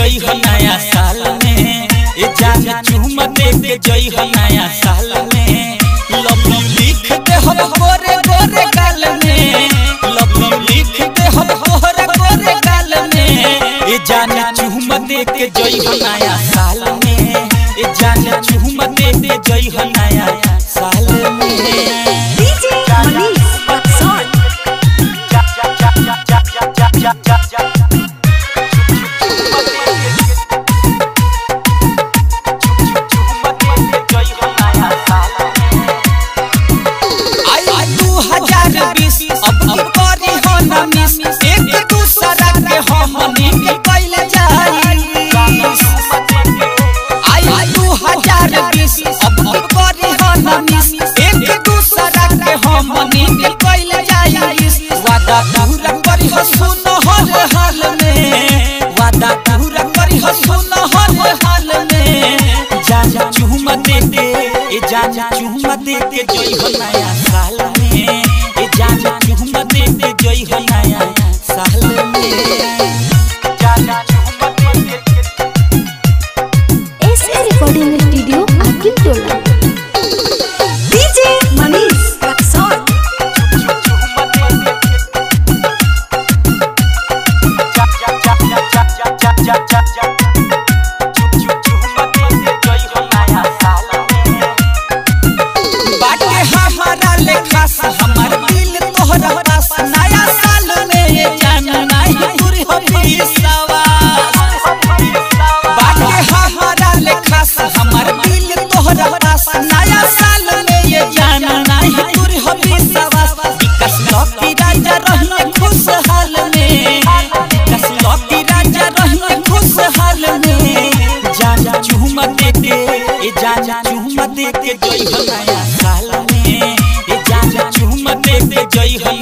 जई हो नया साल में, ए जान चुम्मा दे के जई हो नया साल में। लव यू लिख दे हो गोरे गोरे गाल में, लव यू लिख दे हो गोरे गोरे गाल में। ए जान चुम्मा दे के जई हो नया साल में, ए जान चुम्मा दे के जई हो नया साल में। डीजे मनीष बक्सर पूरा करी हो सुनो हर हाल में, वादा पूरा करी हो सुनो हर हाल में। जान चुम्मा दे के, ए जान चुम्मा दे के जई हो नया साल में, ए जान चुम्मा दे के जई हो नया साल में। जान चुम्मा दे के एसए रिकॉर्डिंग स्टूडियो आकिल टोला। डीजे मनीष बक्सर हमार दिल तोहरा पास नया साल में, ये जान नहीं पूरी हो विश्वास। बाटे हमारा लेखास हमार दिल तोहरा पास नया साल में, ये जान नहीं पूरी हो विश्वास। विकास लकी राजा रहिए खुशहाल में, विकास लकी राजा रहिए खुशहाल में। जान चुम्मा दे के, ए जान चुम्मा दे के जई हो नया साल में, ए जान चुम्मा दे के जई हो